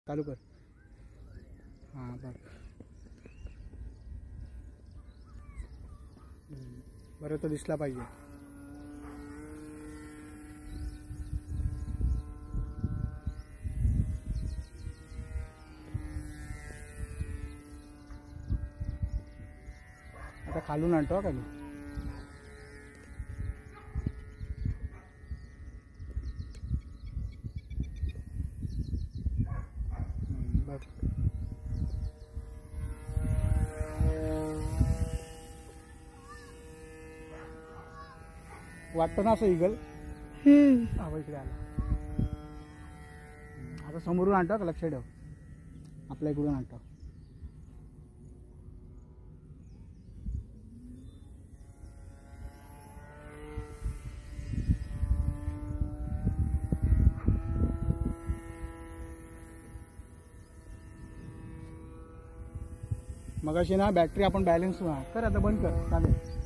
चालू कर. हां बघ. बरं तो दिसला पाहिजे. आता खालून आणतो खाली. बघ वाटतं ना असं इगल. हा इकडे आला. आता समोरून आणतो का, लक्ष ठेव. आपल्या इकडून आणतो. मगाशी ना बॅटरी आपण बॅलन्स कर. आता बंद कर. चालेल.